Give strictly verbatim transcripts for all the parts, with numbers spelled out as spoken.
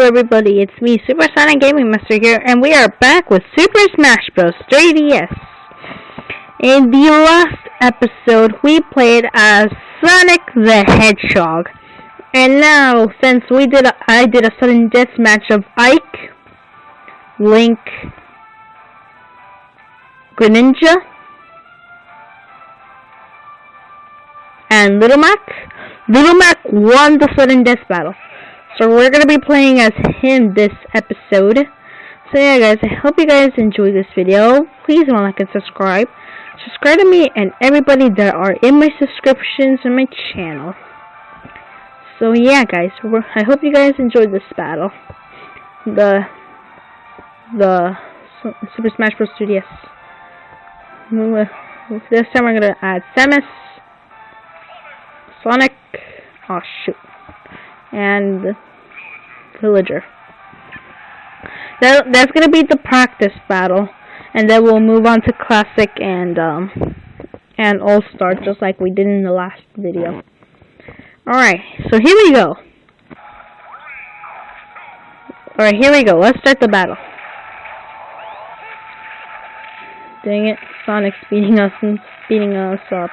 everybody, it's me, Supersonic Gaming Master here, and we are back with Super Smash Bros. three D S. In the last episode, we played as Sonic the Hedgehog. And now, since we did a, I did a sudden death match of Ike, Link, Greninja, and Little Mac. Little Mac won the sudden death battle. So we're going to be playing as him this episode. So yeah guys, I hope you guys enjoy this video. Please don't like and subscribe. Subscribe to me and everybody that are in my subscriptions on my channel. So yeah guys, we're, I hope you guys enjoyed this battle. The the Super Smash Bros. three D S. This time we're going to add Samus, Sonic, oh shoot, and Villager. That, that's gonna be the practice battle, and then we'll move on to Classic and um and All Star, just like we did in the last video. Alright, so here we go. Alright, here we go. Let's start the battle. Dang it, Sonic's beating us and beating us up.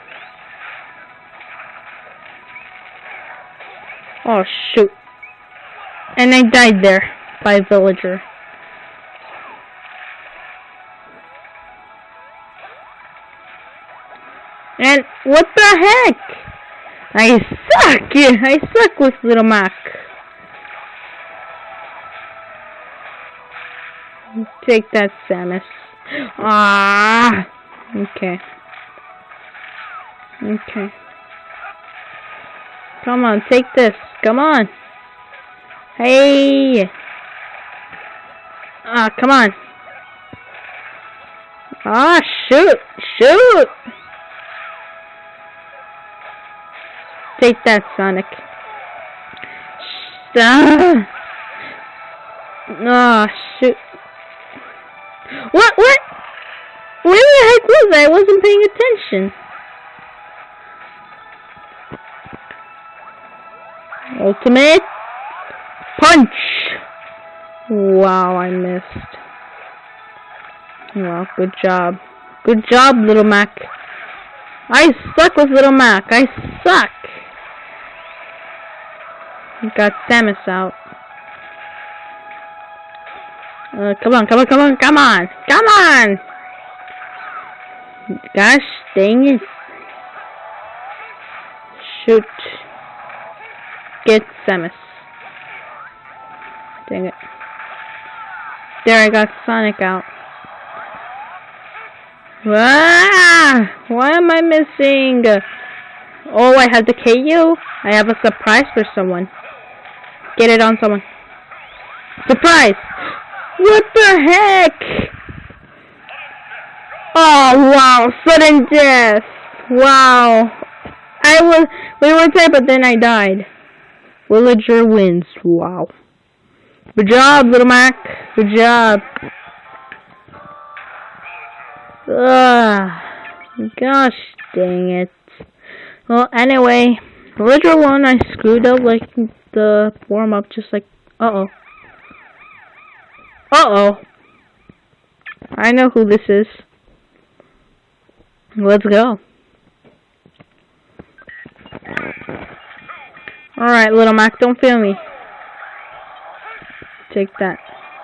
Oh shoot. And I died there by Villager. And what the heck? I suck! Yeah, I suck with Little Mac. Take that, Samus. Ah. Okay. Okay. Come on, take this. Come on. Hey. Ah, come on. Ah, shoot. Shoot. Take that, Sonic. Ah. Ah, shoot. What? What? Where the heck was I? I wasn't paying attention. Ultimate punch! Wow, I missed. Wow, good job. Good job, Little Mac. I suck with Little Mac. I suck. Got Samus out. Uh, come on, come on, come on, come on! Come on! Gosh dang it. Shoot. Get Samus. Dang it. There, I got Sonic out. Ah! Why am I missing? Oh, I have the K O. I have a surprise for someone. Get it on someone. Surprise! What the heck? Oh, wow. Sudden death. Wow. I was... We were tight, but then I died. Villager wins. Wow. Good job, Little Mac. Good job. Ugh. Gosh dang it. Well, anyway, Villager won. I screwed up like the warm up, just like. Uh oh. Uh oh. I know who this is. Let's go. Alright, Little Mac, don't fail me. Take that.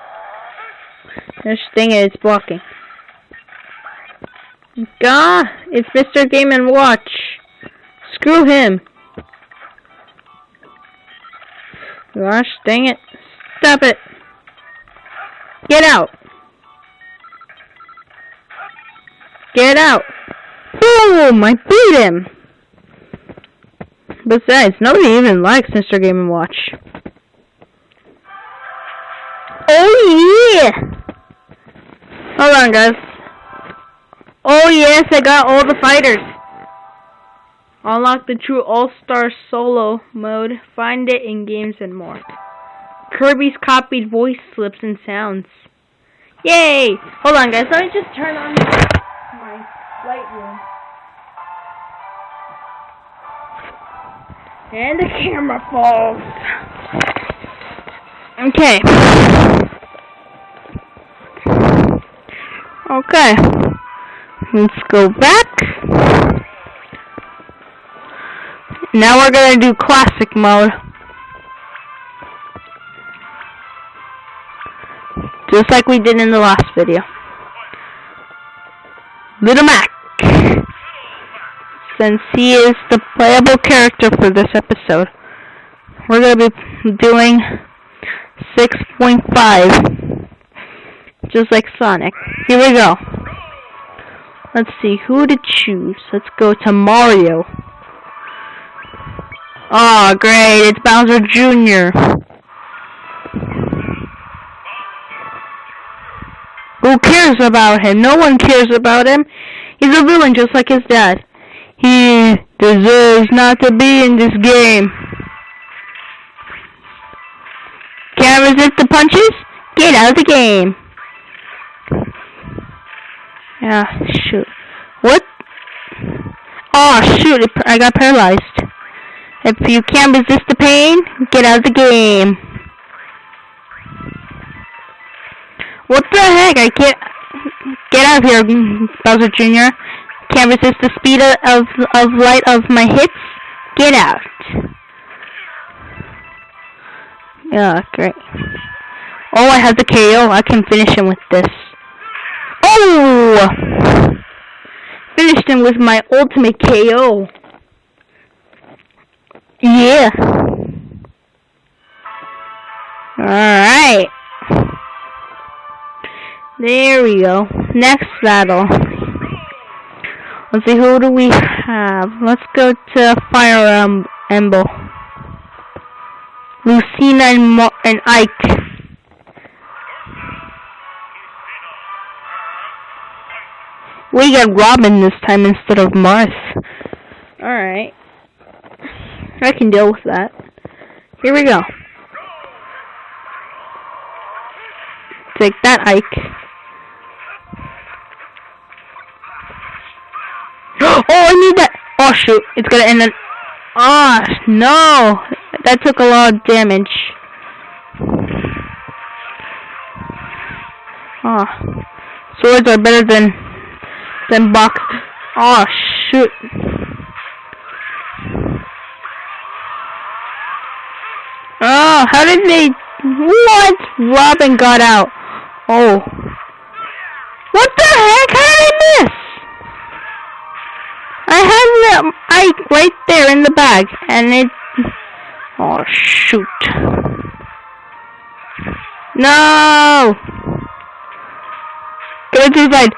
This thing is blocking. Gah! It's Mister Game and Watch. Screw him. Gosh dang it. Stop it. Get out. Get out. Boom! I beat him. Besides, nobody even likes Mister Game and Watch. Oh yeah! Hold on, guys. Oh yes, I got all the fighters. Unlock the true All-Star Solo mode. Find it in games and more. Kirby's copied voice slips and sounds. Yay! Hold on, guys. Let me just turn on my light room. And the camera falls. Okay. Okay. Let's go back. Now we're gonna do classic mode. Just like we did in the last video. Little Mac. Since he is the playable character for this episode, we're gonna be doing six point five. Just like Sonic. Here we go. Let's see who to choose. Let's go to Mario. Oh, great. It's Bowser Junior Who cares about him? No one cares about him. He's a villain just like his dad. He deserves not to be in this game. Can't resist the punches? Get out of the game. Yeah, shoot. What? Oh, shoot. I got paralyzed. If you can't resist the pain, get out of the game. What the heck? I can't... Get out of here, Bowser Junior Can't resist the speed of, of, of light of my hits? Get out. Yeah, great. Oh, I have the K O. I can finish him with this. Oh! Finished him with my ultimate K O. Yeah. Alright. There we go. Next battle. Let's see, who do we have? Let's go to Fire um, Emblem. Lucina and, Mo and Ike. We got Robin this time instead of Marth. Alright. I can deal with that. Here we go. Take that, Ike. Oh, I need that. Oh, shoot. It's gonna end up. Ah, oh, no. That took a lot of damage. Ah. Oh. Swords are better than, than box. Oh, shoot. Oh, how did they... What? Robin got out. Oh. What the heck? How did I miss? I had the Ike right there in the bag, and it... Oh, shoot. No! Get to the side.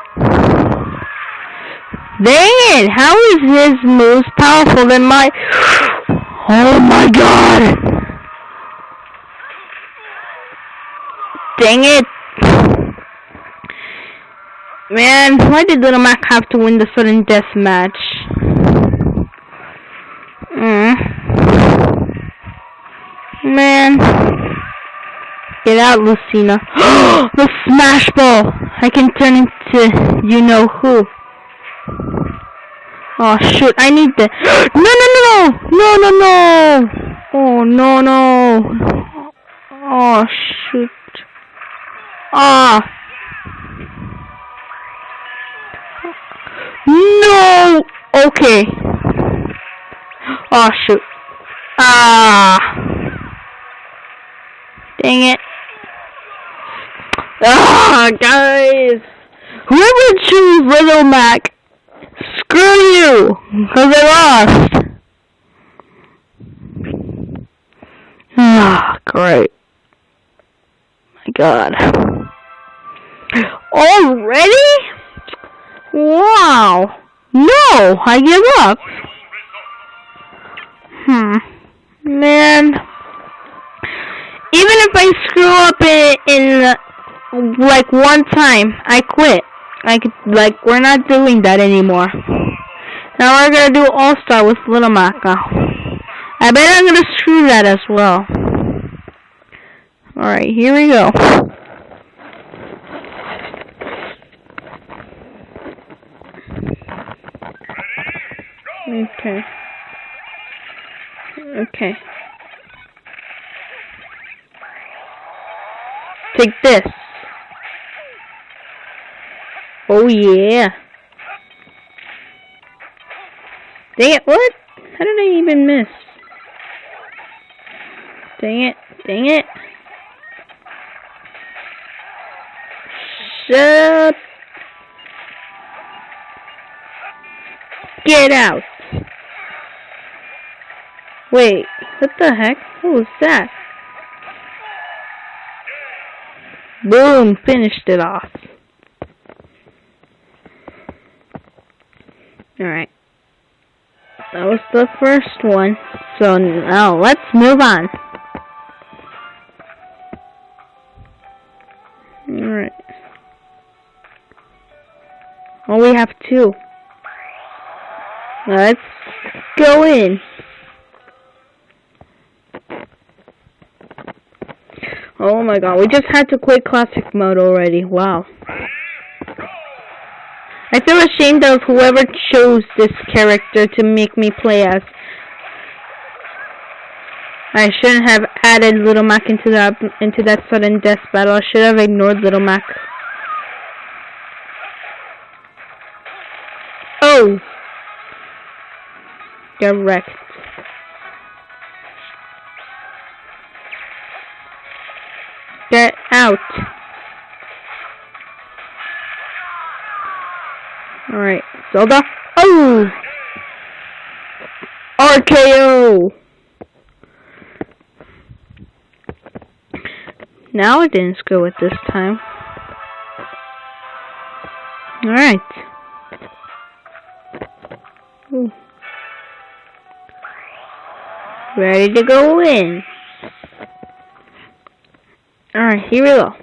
Dang it! How is his moves powerful than my... Oh my god! Dang it! Man, why did Little Mac have to win the sudden death match? Mm. Man. Get out, Lucina. The Smash Ball! I can turn into you-know-who. Oh, shoot, I need the... No, no, no! No, no, no! Oh, no, no! Oh, shoot. Ah! No! Okay. Oh, shoot. Ah! Dang it. Ah, guys! Whoever choose Little Mac, screw you! Because I lost! Ah, great. My god. Already? Wow. No, I give up. Hmm. Man. Even if I screw up in, in like one time, I quit. Like, like we're not doing that anymore. Now we're gonna do All-Star with Little Mac now. I bet I'm gonna screw that as well. Alright, here we go. Okay. Okay. Take this. Oh yeah. Dang it, what? How did I even miss? Dang it, dang it. Shut up. Get out. Wait, what the heck? What was that? Boom, finished it off. Alright. That was the first one. So now let's move on. Alright. Oh, we have two. Let's go in. Oh my god, we just had to quit classic mode already. Wow. I feel ashamed of whoever chose this character to make me play as. I shouldn't have added Little Mac into that into that sudden death battle. I should have ignored Little Mac. Oh! Get wrecked. Get out. Alright, Zelda. Oh! R K O! Now it didn't screw it this time. Alright. Ooh. Ready to go in. Alright, here we go.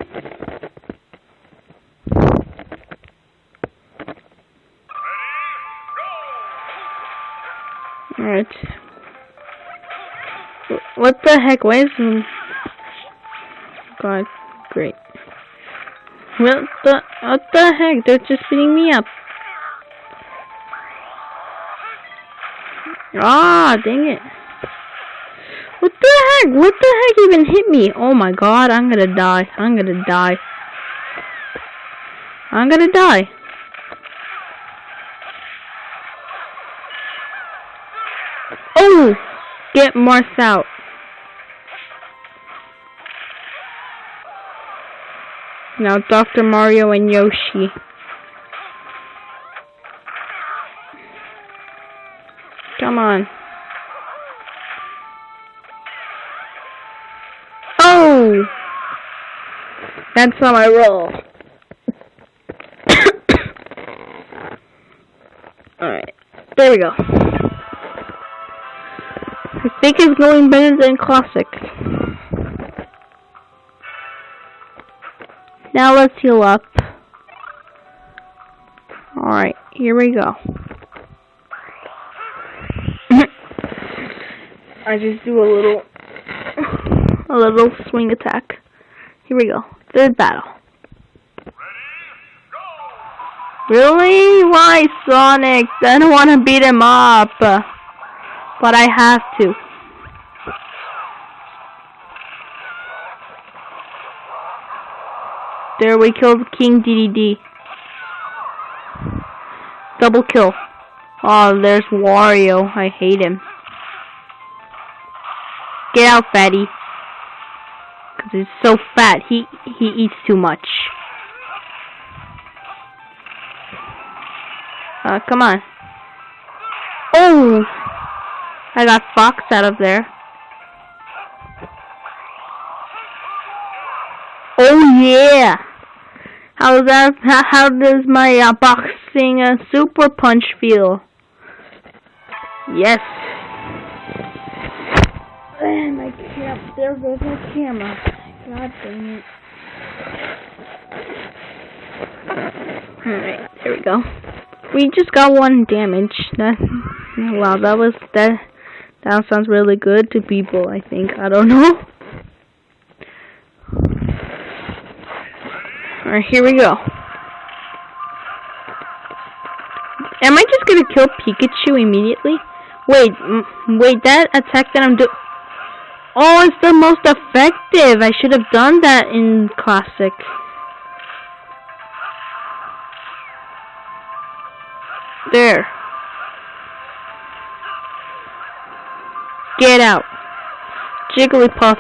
Alright. What the heck? Why is... God, great. What the... What the heck? They're just beating me up. Ah, dang it. What the heck? What the heck even hit me? Oh my god, I'm gonna die. I'm gonna die. I'm gonna die. Oh! Get Marth out. Now Doctor Mario and Yoshi. Come on. Oh! That's how I roll. Alright. There we go. I think it's going better than Classic. Now let's heal up. Alright, here we go. I just do a little a little swing attack. Here we go. Third battle. Really? Why, Sonic? I don't want to beat him up. But I have to. There, we killed King D D D. Double kill. Oh, there's Wario. I hate him. Get out, fatty. Because he's so fat. He, he eats too much. Uh, come on. Oh! I got Fox out of there. Oh yeah! How does that? How, how does my uh, boxing uh, super punch feel? Yes. And my cam there goes my camera. God dang it. Alright, there we go. We just got one damage. That, wow, that was that. That sounds really good to people. I think. I don't know. Alright, here we go. Am I just gonna kill Pikachu immediately? Wait, m wait, that attack that I'm doing. Oh, it's the most effective. I should have done that in Classic. There. Get out. Jigglypuff.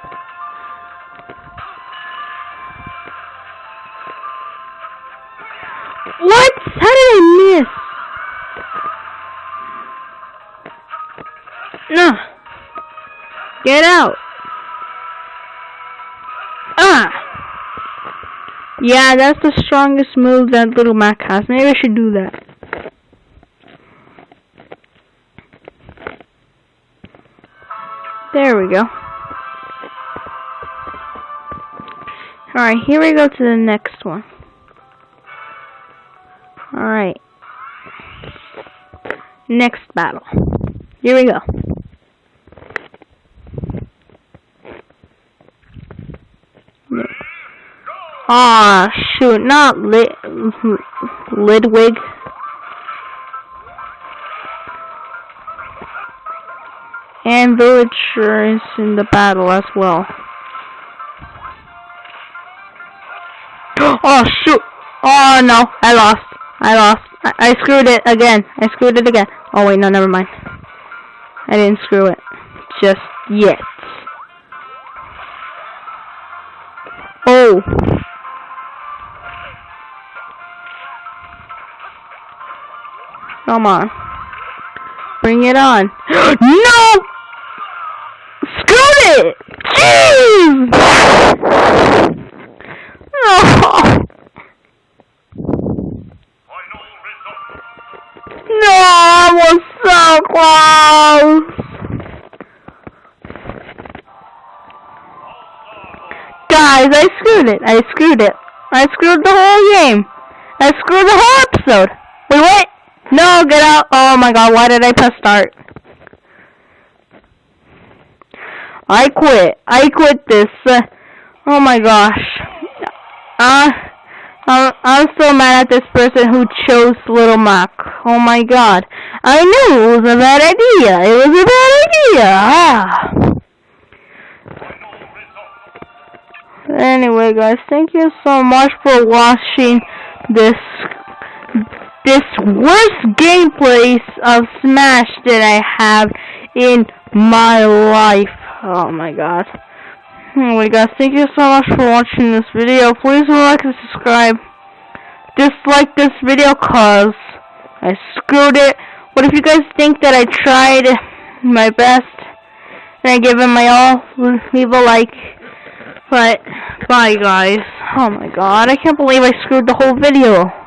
What? How did I miss? No. Get out. Ah. Yeah, that's the strongest move that Little Mac has. Maybe I should do that. There we go. Alright, here we go to the next one. Alright. Next battle. Here we go. Ah, shoot, not Lid Lidwig. And Villager is in the battle as well. Oh shoot! Oh no, I lost. I lost. I, I screwed it again. I screwed it again. Oh wait, no, never mind. I didn't screw it. Just yet. Oh. Come on. Bring it on. No! Screwed it! Jeez! No! No, I was so close! Guys, I screwed it. I screwed it. I screwed the whole game. I screwed the whole episode. Wait, what? No, get out. Oh my god, why did I press start? I quit. I quit this. Uh, oh my gosh. Uh, I'm, I'm so mad at this person who chose Little Mac. Oh my god. I knew it was a bad idea. It was a bad idea. Ah. Anyway, guys, thank you so much for watching this this worst gameplay of Smash that I have in my life. Oh my god. Anyway, guys, thank you so much for watching this video. Please like and subscribe. Dislike this video cause I screwed it. What if you guys think that I tried my best and I give it my all? Leave a like. But bye, guys. Oh my god, I can't believe I screwed the whole video.